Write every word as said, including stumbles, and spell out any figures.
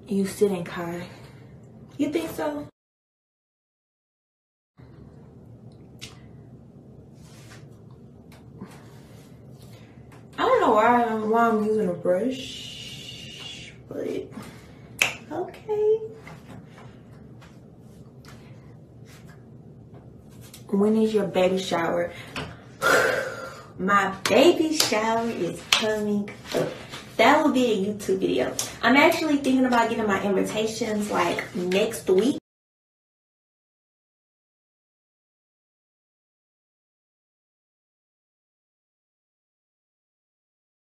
You sit and cry. You think so? I don't know why I'm, why I'm using a brush, but okay. When is your baby shower? My baby shower is coming up. That will be a YouTube video. I'm actually thinking about getting my invitations like next week.